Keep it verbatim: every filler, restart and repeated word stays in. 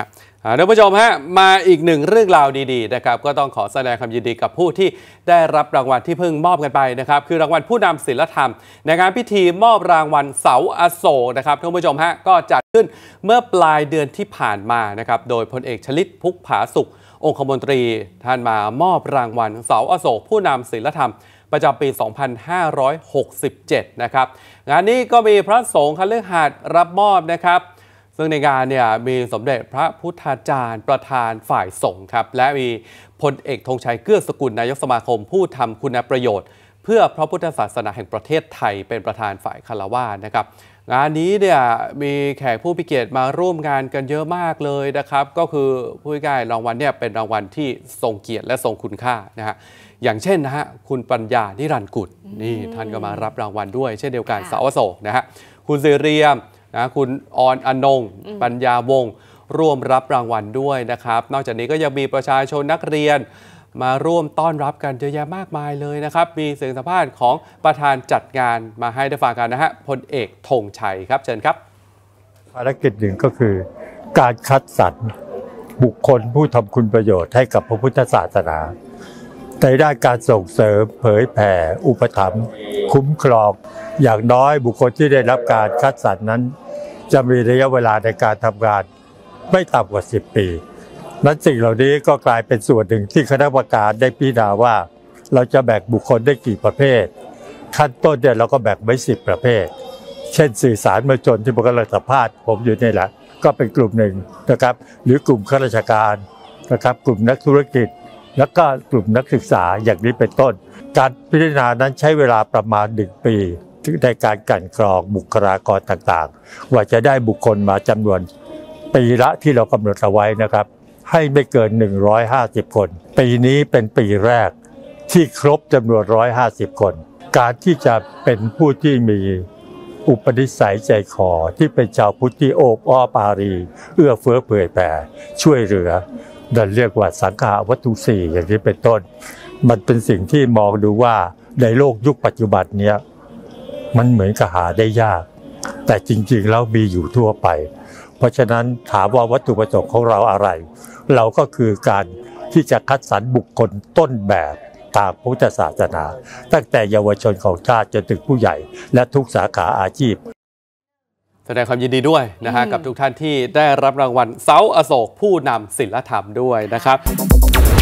ะท่านผู้ชมฮะมาอีกหนึ่งเรื่องราวดีๆนะครับก็ต้องขอแสดงความยินดีกับผู้ที่ได้รับรางวัลที่เพิ่งมอบกันไปนะครับคือรางวัลผู้นำศิลธรรมในงานพิธีมอบรางวัลเสาอโศกนะครับท่านผู้ชมฮะก็จัดขึ้นเมื่อปลายเดือนที่ผ่านมานะครับโดยพลเอกชลิตพุกผาสุของคมนตรีท่านมามอบรางวัลเสาอโศกผู้นำศิลธรรมประจำปี สองพันห้าร้อยหกสิบเจ็ด นะครับงานนี้ก็มีพระสงฆ์คฤหัสถ์รับมอบนะครับซึ่งในงานเนี่ยมีสมเด็จพระพุทธาจารย์ประธานฝ่ายสงฆ์ครับและมีพลเอกธงชัยเกื้อสกุลนายกสมาคมผู้ทำคุณประโยชน์เพื่อพระพุทธศาสนาแห่งประเทศไทยเป็นประธานฝ่ายคฤหัสถ์นะครับงานนี้เนี่ยมีแขกผู้มีเกียรติมาร่วมงานกันเยอะมากเลยนะครับก็คือผู้ง่ายรางวัลเนี่ยเป็นรางวัลที่ทรงเกียรติและทรงคุณค่านะฮะอย่างเช่นนะฮะคุณปัญญานิรันดร์กุลนี่ท่านก็มารับรางวัลด้วยเช่นเดียวกันเสาอโศกนะฮะคุณสิเรียมนะคุณออนอนงปัญญาวงศ์ร่วมรับรางวัลด้วยนะครับนอกจากนี้ก็ยังมีประชาชนนักเรียนมาร่วมต้อนรับกันเยอะแยะมากมายเลยนะครับมีเสียงสัมภาษณ์ของประธานจัดงานมาให้ได้ฟังกันนะฮะพลเอกธงชัยครับเชิญครับภารกิจหนึ่งก็คือการคัดสรรบุคคลผู้ทำคุณประโยชน์ให้กับพระพุทธศาสนาในด้านการส่งเสริมเผยแผ่อุปถัมภ์คุ้มครองอย่างน้อยบุคคลที่ได้รับการคัดสรรนั้นจะมีระยะเวลาในการทำงานไม่ต่ำกว่าสิบปีนั้นสิ่งเหล่านี้ก็กลายเป็นส่วนหนึ่งที่คณะกรรมการได้พิจารณาว่าเราจะแบ่งบุคคลได้กี่ประเภทขั้นต้นเนี่ยเราก็แบ่งไว้สิบประเภทเช่นสื่อสารมวลชนที่ผมกำลังสัมภาษณ์ผมอยู่นี่แหละก็เป็นกลุ่มหนึ่งนะครับหรือกลุ่มข้าราชการนะครับกลุ่มนักธุรกิจแล้วก็กลุ่มนักศึกษาอย่างนี้เป็นต้นการพิจารณานั้นใช้เวลาประมาณหนึ่งปีในการกลั่นกรองบุคลากรต่างๆว่าจะได้บุคคลมาจำนวนปีละที่เรากำหนดเอาไว้นะครับให้ไม่เกินหนึ่งร้อยห้าสิบคนปีนี้เป็นปีแรกที่ครบจำนวนหนึ่งร้อยห้าสิบคนการที่จะเป็นผู้ที่มีอุปนิสัยใจคอที่เป็นชาวพุทธที่โอบอ้อมอารีเอื้อเฟื้อเผื่อแผ่ช่วยเหลือนั่นเรียกว่าสังฆาวัตถุสี่อย่างนี้เป็นต้นมันเป็นสิ่งที่มองดูว่าในโลกยุคปัจจุบันเนี้ยมันเหมือนกับหาได้ยากแต่จริงๆแล้วมีอยู่ทั่วไปเพราะฉะนั้นถามว่าวัตถุประสงค์ของเราอะไรเราก็คือการที่จะคัดสรรบุคคลต้นแบบทางพุทธศาสนาตั้งแต่เยาวชนของชาติจนถึงผู้ใหญ่และทุกสาขาอาชีพแสดงความยินดีด้วยนะฮะกับทุกท่านที่ได้รับรางวัลเสาอโศกผู้นำศิลธรรมด้วยนะครับ